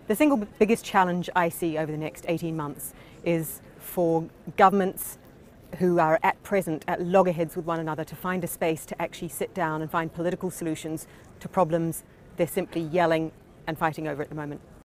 The single biggest challenge I see over the next 18 months is for governments who are at present at loggerheads with one another to find a space to actually sit down and find political solutions to problems they're simply yelling and fighting over at the moment.